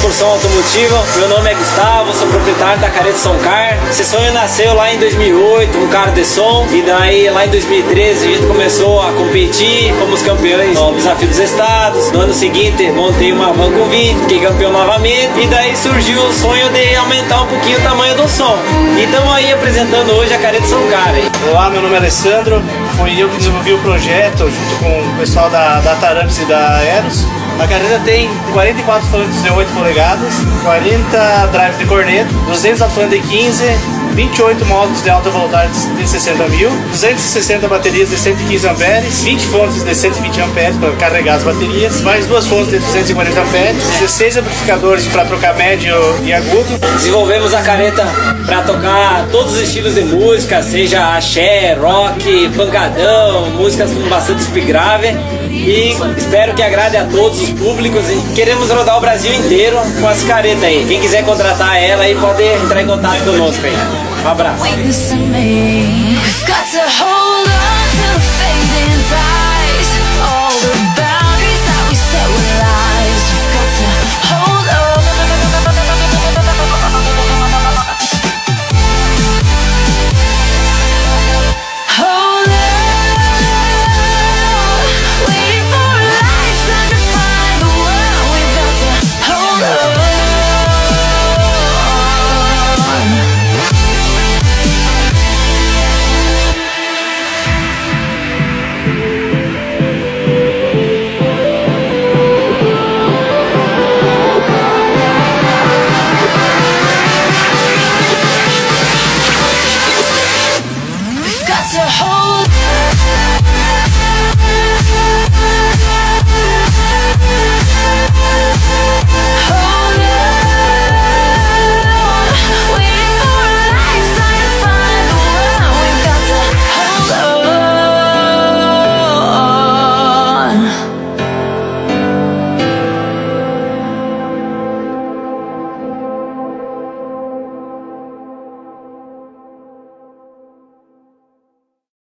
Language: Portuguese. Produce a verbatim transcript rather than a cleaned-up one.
construção automotiva. Meu nome é Gustavo, sou proprietário da Carreta Soncar. Esse sonho nasceu lá em dois mil e oito, um carro de som. E daí, lá em dois mil e treze, a gente começou a competir. Fomos campeões no Desafio dos Estados. No ano seguinte, montei uma van com vinte, fiquei campeão novamente. E daí surgiu o sonho de aumentar um pouquinho o tamanho do som. E estamos aí apresentando hoje a Carreta Soncar. Olá, meu nome é Alessandro. Foi eu que desenvolvi o projeto junto com o pessoal da, da Taramps e da Aeros. A carreta tem quarenta e quatro falantes de oito polegadas, quarenta drives de corneta, duzentos alto-falantes de quinze, vinte e oito modos de alta voltagem de sessenta mil, duzentas e sessenta baterias de cento e quinze amperes, vinte fontes de cento e vinte amperes para carregar as baterias, mais duas fontes de duzentos e quarenta amperes, dezesseis amplificadores para trocar médio e agudo. Desenvolvemos a carreta para tocar todos os estilos de música, seja axé, rock, pancadão, músicas com bastante speed grave. E espero que agrade a todos os públicos. E queremos rodar o Brasil inteiro com essa carreta aí. Quem quiser contratar ela aí pode entrar em contato conosco aí. Um abraço.